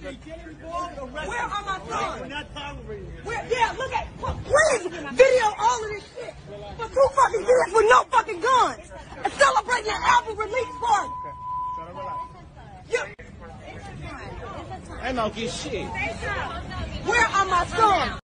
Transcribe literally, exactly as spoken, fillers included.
Where are my sons? Where, yeah, look at, please video all of this shit for two fucking kids with no fucking guns and celebrating their album release party. You, I don't get shit. where are my sons?